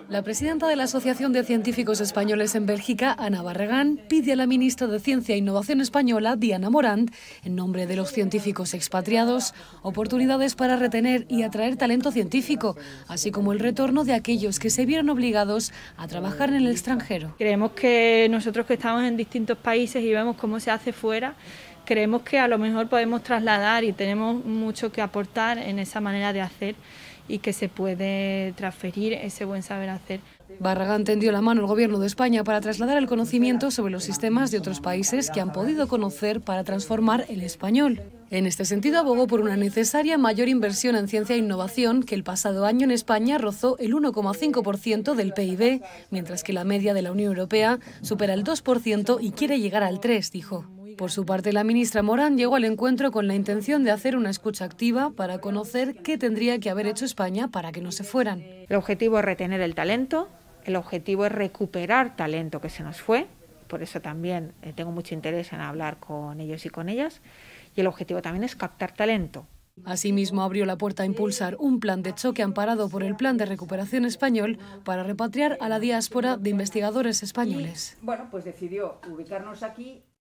La presidenta de la Asociación de Científicos Españoles en Bélgica, Ana Barragán, pide a la ministra de Ciencia e Innovación española, Diana Morant, en nombre de los científicos expatriados, oportunidades para retener y atraer talento científico, así como el retorno de aquellos que se vieron obligados a trabajar en el extranjero. Creemos que nosotros que estamos en distintos países y vemos cómo se hace fuera, creemos que a lo mejor podemos trasladar y tenemos mucho que aportar en esa manera de hacer y que se puede transferir ese buen saber hacer. Barragán tendió la mano al Gobierno de España para trasladar el conocimiento sobre los sistemas de otros países que han podido conocer para transformar el español. En este sentido, abogó por una necesaria mayor inversión en ciencia e innovación, que el pasado año en España rozó el 1,5% del PIB, mientras que la media de la Unión Europea supera el 2% y quiere llegar al 3%, dijo. Por su parte, la ministra Morant llegó al encuentro con la intención de hacer una escucha activa para conocer qué tendría que haber hecho España para que no se fueran. El objetivo es retener el talento, el objetivo es recuperar talento que se nos fue, por eso también tengo mucho interés en hablar con ellos y con ellas, y el objetivo también es captar talento. Asimismo, abrió la puerta a impulsar un plan de choque amparado por el Plan de Recuperación Español para repatriar a la diáspora de investigadores españoles. Y, bueno, pues decidió ubicarnos aquí.